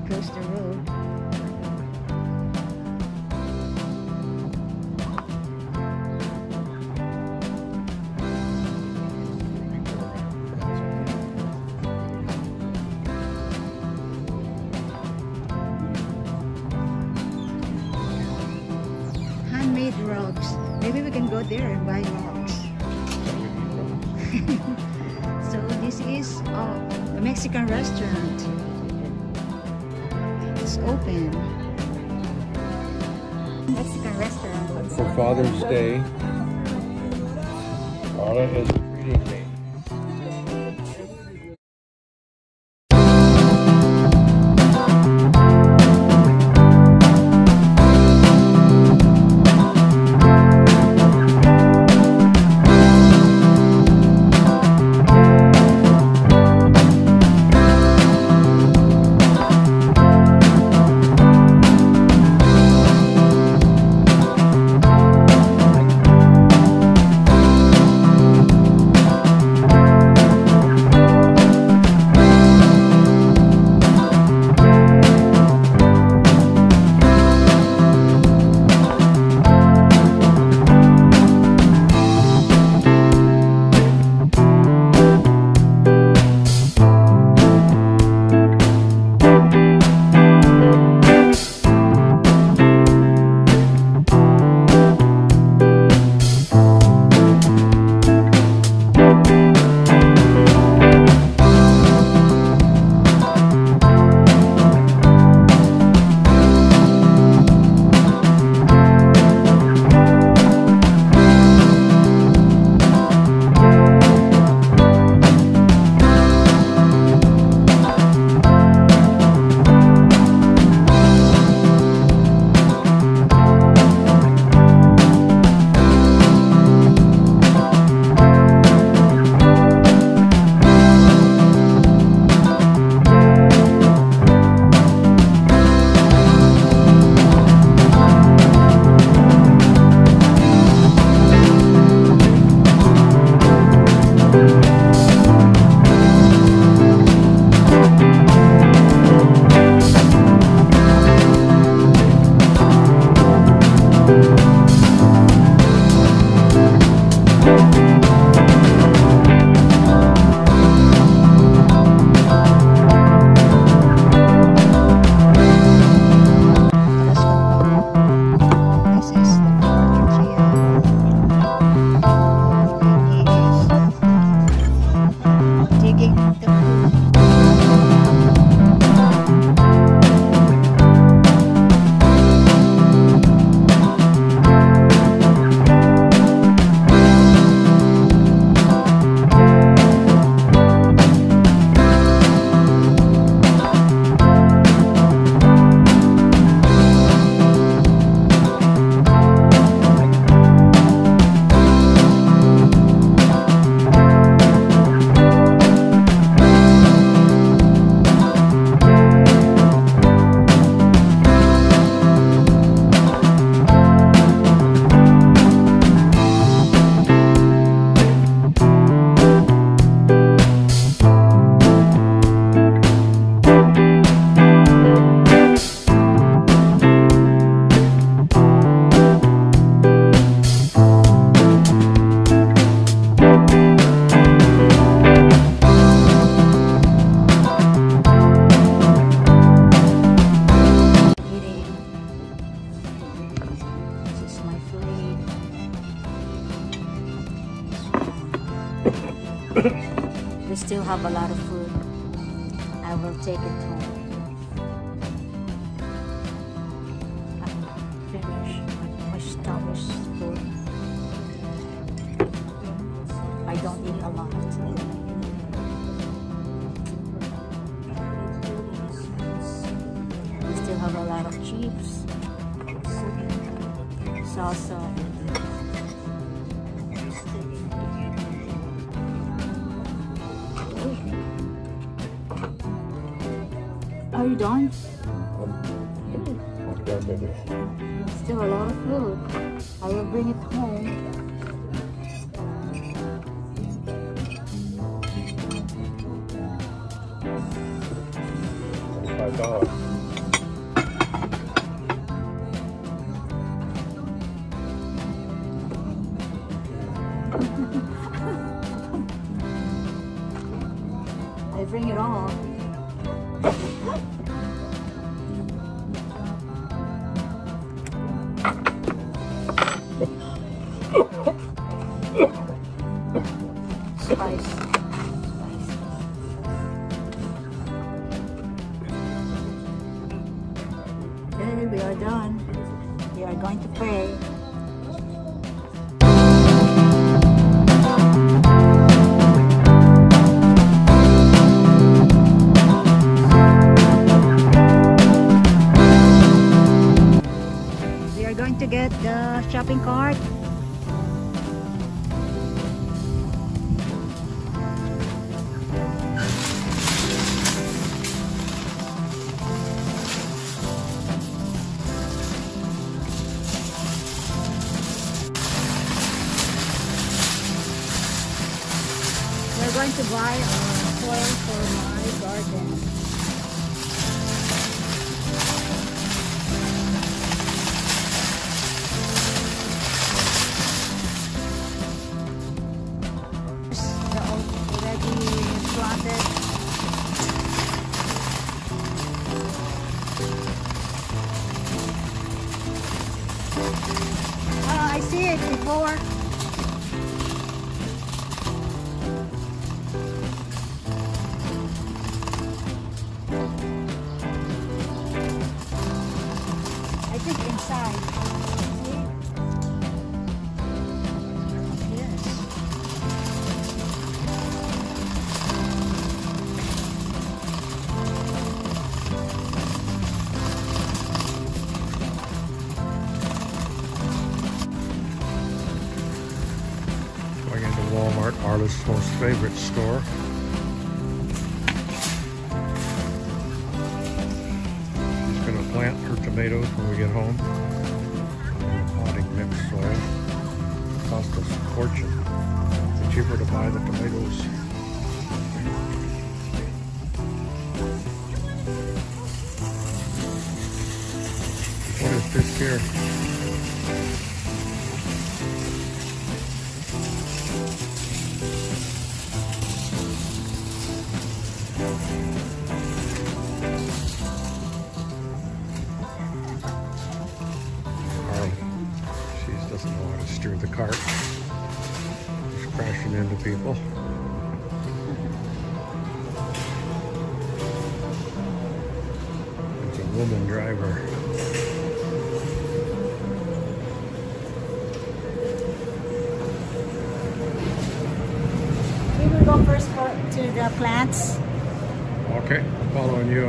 across the road. Handmade rugs. Maybe we can go there and buy rugs. So this is a Mexican restaurant. It's open. Mexican restaurant. For Father's Day, Carla is treating me. We still have a lot of food. I will take it home. I'm finished with my stomach's full. I don't eat a lot. We still have a lot of chips, salsa, Are you done? I'm done, baby. Still a lot of food. I will bring it home. $5. solid. I bring it all. Spice. Okay, we are done. We are going to pray. We are going to get the shopping cart. We're going to buy soil for my garden. Already planted. I see it before. I think inside. See? Yes. Going into Walmart, Arla's most favorite store. She's going to plant her tomatoes when we get home. Potting mixed soil. Cost us a fortune. It's cheaper to buy the tomatoes. What is this here? She doesn't know how to steer the cart. Just crashing into people. It's a woman driver. We will go first to the plants. Okay, I'm following you.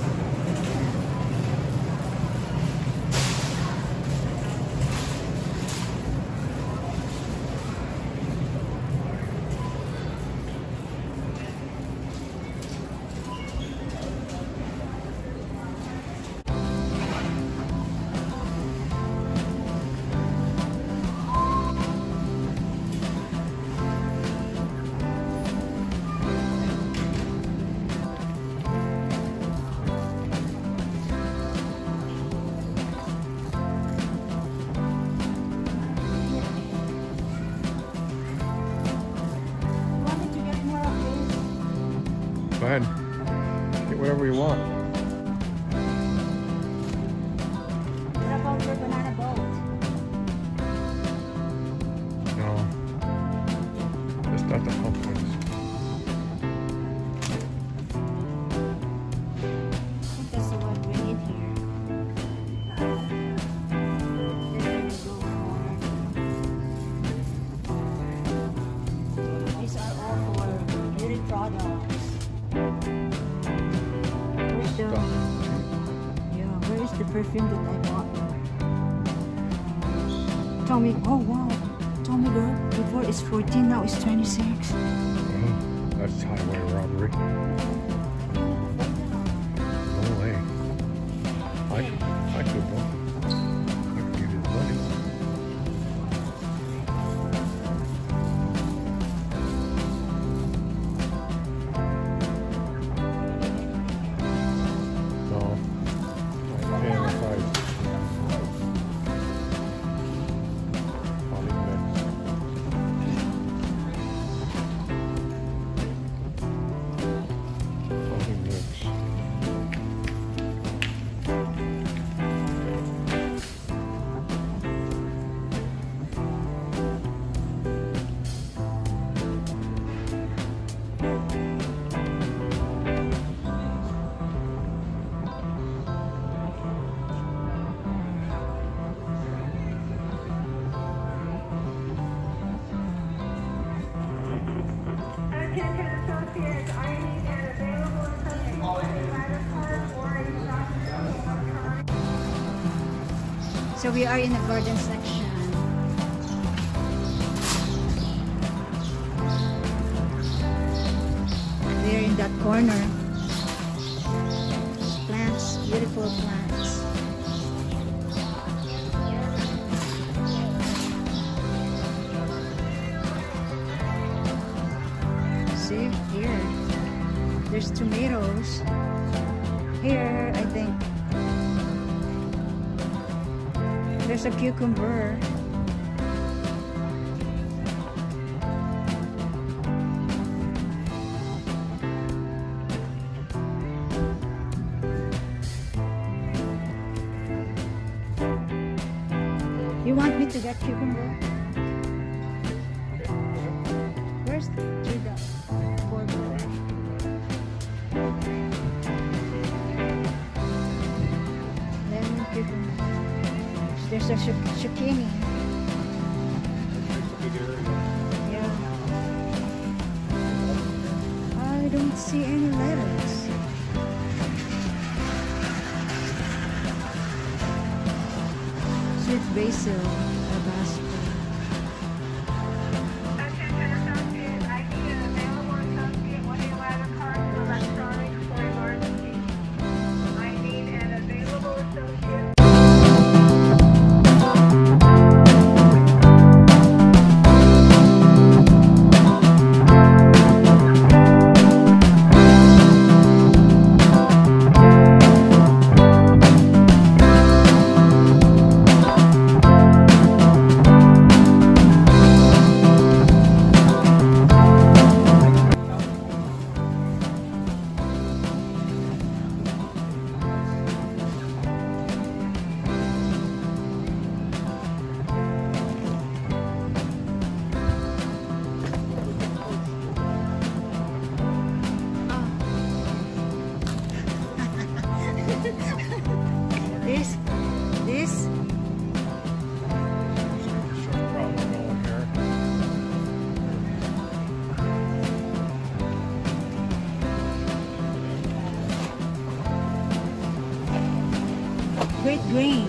Go ahead. Get whatever you want. What about your banana boat? No. Just not the pumpkins. I think that's the one we need here. Then we go for. These are all for beauty products. Where's the where is the perfume that I bought? Tommy, oh wow. Tommy girl, before it's 14, now it's 26. That's highway robbery. No way. I could go. I could give you the money. No. So we are in the garden section. There in that corner. Plants, beautiful plants. See here, there's tomatoes. Here, I think there's a cucumber. You want me to get cucumber? Where's the lemon cucumber? There's a zucchini. Yeah. I don't see any lettuce. Sweet basil or basil. This great green.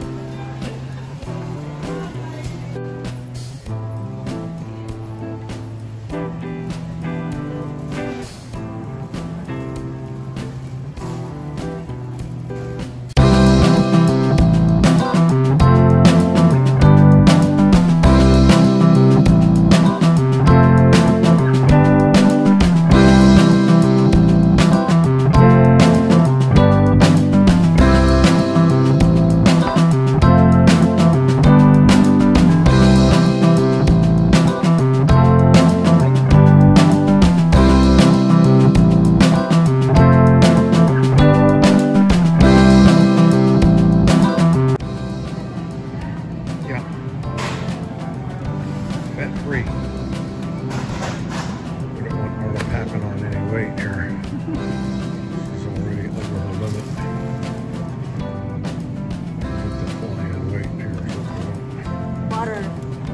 Free. We don't want Marla packing on any weight here. She's already over the limit. Put the flying weight here. Water.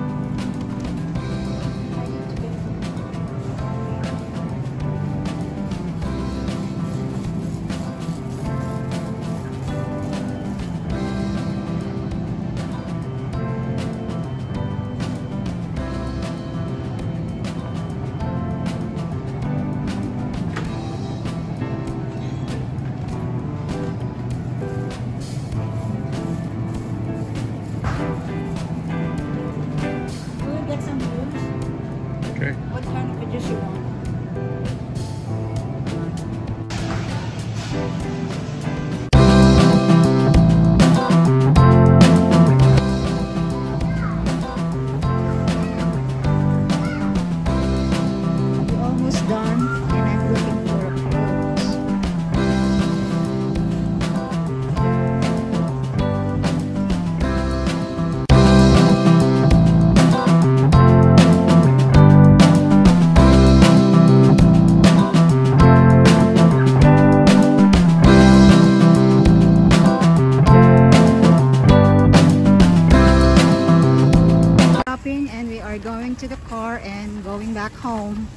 Okay. What kind of a juice you want? We're almost done, and I'm looking for a clothes. And we are going to the car and going back home.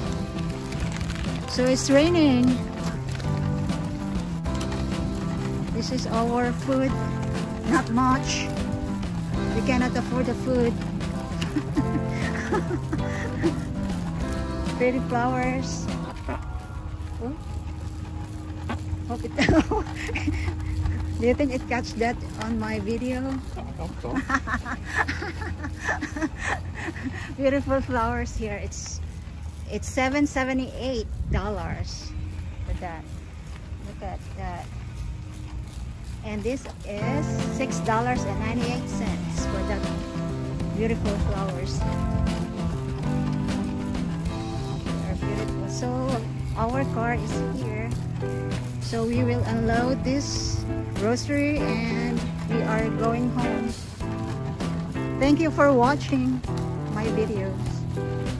So it's raining. This is our food. Not much. We cannot afford the food. Pretty flowers. Oh. Hope it. Do you think it catch that on my video? I hope so. Beautiful flowers here. It's $7.78 for that. Look at that. And this is $6.98 for that beautiful flowers. They are beautiful. So our car is here. So we will unload this grocery and we are going home. Thank you for watching my videos.